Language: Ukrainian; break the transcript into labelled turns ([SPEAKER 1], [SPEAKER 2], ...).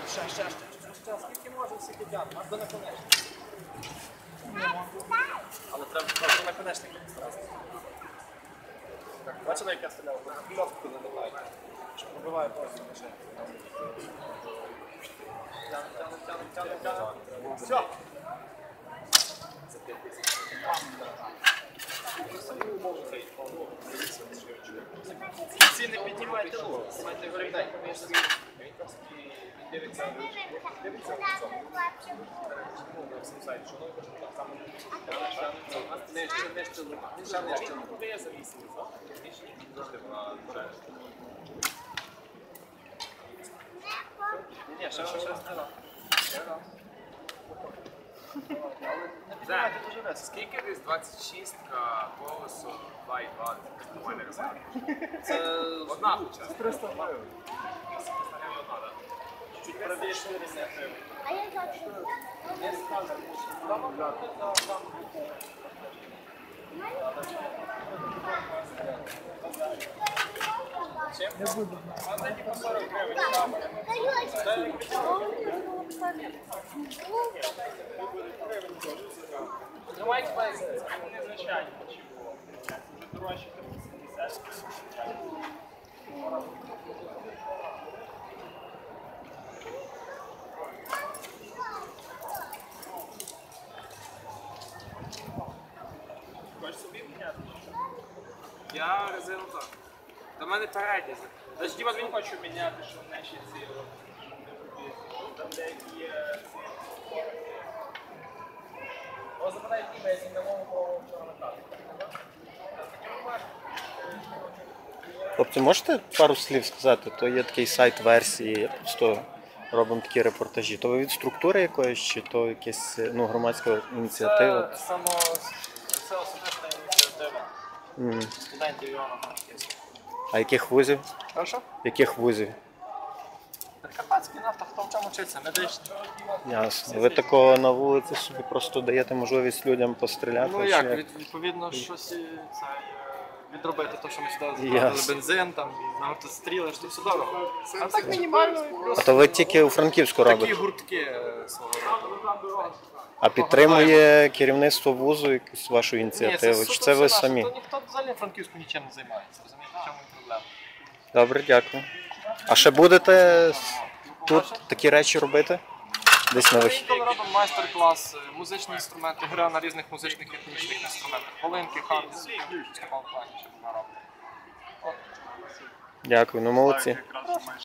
[SPEAKER 1] Ще. Скільки можна, скільки тягне, аж до наконечника. Але треба просто наконечник зразу. Бачили, як я стріляв? На льотку не літає. Що пробиває просто лише. Тягне. Все. Ці не піднімайте лук. Знімайте горійдай. Дивіться
[SPEAKER 2] Скільки десь 26-ка голосу 2,2?
[SPEAKER 1] Це
[SPEAKER 2] одна участь.
[SPEAKER 1] 300 гривень. Чуть правіше 400 гривень.
[SPEAKER 3] А я завжди.
[SPEAKER 1] Не буду. А це типу 40 гривень. Тримайте безпеку, це незвичайно. Вже дорожче 80. Хочеш собі міняти?
[SPEAKER 2] Я резину так. До мене передня.
[SPEAKER 1] Значить, Діма, він хоче міняти, що в наші ці там деякі є ці. О, запитайте Діма, якщо не можу про вчора накати.
[SPEAKER 4] Хлопці, можете пару слів сказати? То є такий сайт версії, просто робимо такі репортажі. То ви від структури якоїсь, чи то якась громадська ініціатива?
[SPEAKER 1] Це особиста ініціатива студентів Івано-Франківська.
[SPEAKER 4] А яких вузів?
[SPEAKER 1] Хорошо?
[SPEAKER 4] Яких вузів?
[SPEAKER 1] Карпатський нафта, хто в чому вчиться? Медичний.
[SPEAKER 4] Ясно. Ви такого на вулиці собі просто даєте можливість людям постріляти?
[SPEAKER 1] Ну
[SPEAKER 4] чи
[SPEAKER 1] як, відповідно, щось відробити, то, що ми сюди закладали
[SPEAKER 4] Ясно.
[SPEAKER 1] бензин, там, на автостріли, що все добре. А так мінімально, і плюс
[SPEAKER 4] А то ви тільки у Франківську
[SPEAKER 1] такі
[SPEAKER 4] робите?
[SPEAKER 1] гуртки свого роду.
[SPEAKER 4] А підтримує керівництво вузу якусь вашу
[SPEAKER 1] Ні,
[SPEAKER 4] ініціативу? Чи
[SPEAKER 1] суто
[SPEAKER 4] це ви
[SPEAKER 1] все наше.
[SPEAKER 4] самі?
[SPEAKER 1] То ніхто взагалі в Франківську нічим не займається, розумієте, в чому і проблема.
[SPEAKER 4] Добре, дякую. А ще будете тут такі речі робити? Десь на вихід?
[SPEAKER 1] Коли робимо майстер-клас, музичні інструменти, гра на різних музичних етнічних інструментах. Полинки, хардіс, в такому плані, що вона робить.
[SPEAKER 4] Дякую, ну молодці.